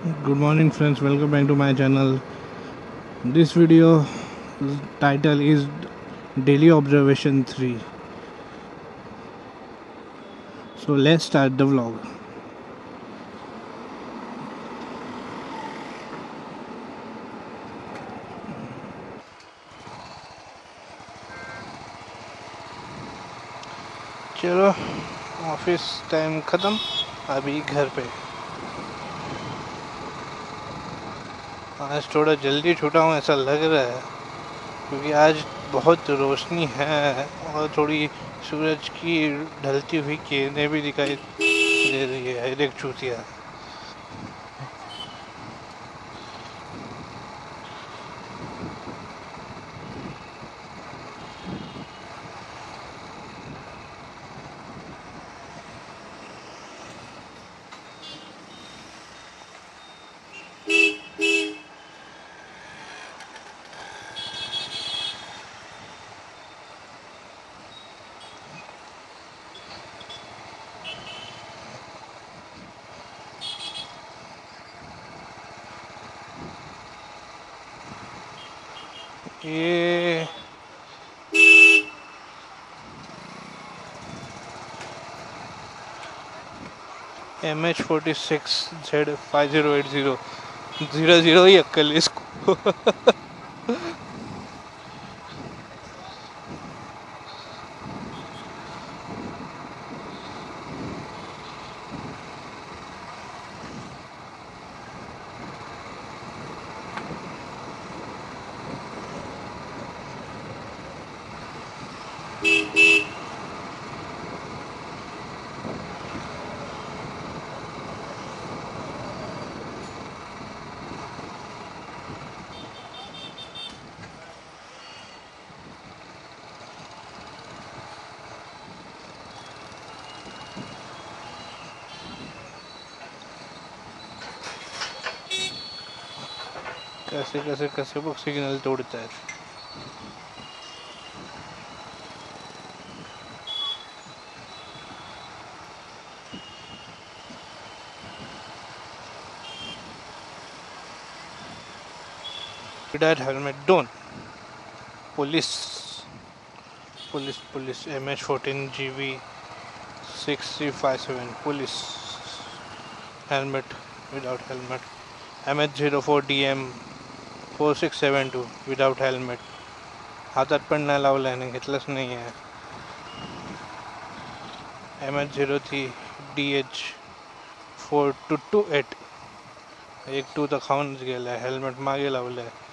Good morning friends, welcome back to my channel. This video title is Daily Observation 3. So let's start the vlog. चलो office time ख़त्म, अभी घर पे। आज थोड़ा जल्दी छूटा हूँ ऐसा लग रहा है, क्योंकि आज बहुत रोशनी है और थोड़ी सूरज की ढलती हुई किरणें भी दिखाई दे रही है। एक चूतिया ये MH46Z5080 00 ही अक्कल इसको। कैसे कैसे कैसे वो सिग्नल तोड़ता है। Without helmet don't. Police police police MH14GB 6357 police helmet without helmet MH04DM 4672 without helmet हातात पण नाही लावलं आणि घेतलंच नाही आहे. MH03DH 4228 एक 2 तर खाऊनच गेलाय. हेल्मेट मागे लावलंय.